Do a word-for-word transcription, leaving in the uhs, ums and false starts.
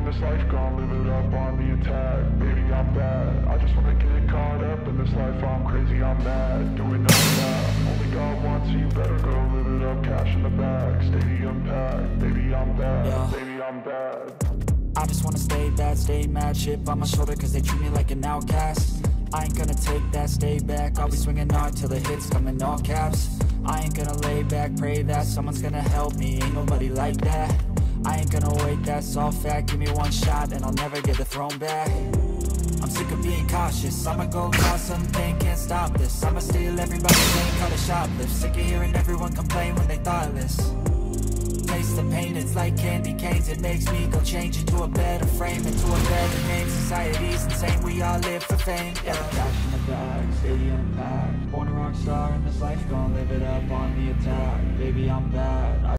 in this life, gonna live it up on the attack. Baby, I'm bad, I just wanna get caught up in this life. I'm crazy, I'm mad, doing nothing now. Only God wants you, better go live it up. Cash in the bag, stadium packed. Baby, I'm bad, yeah. Baby, I'm bad. I just wanna stay bad, stay mad. Chip on my shoulder cause they treat me like an outcast. I ain't gonna take that, stay back. I'll be swinging hard till the hits come in all caps. I ain't gonna lay back, pray that someone's gonna help me. Ain't nobody like that. I ain't gonna wait, that's all fact. Give me one shot and I'll never get the throne back. I'm sick of being cautious. I'ma go cause something, can't stop this. I'ma steal everybody's name, call it shoplift. Sick of hearing everyone complain when they thoughtless. Taste the pain, it's like candy canes. It makes me go change into a better frame, into a better name. Society's insane, we all live for fame, yeah. Cash in the bag, stadium packed. Born a rock star in this life, gonna live it up on the attack. Baby, I'm bad. I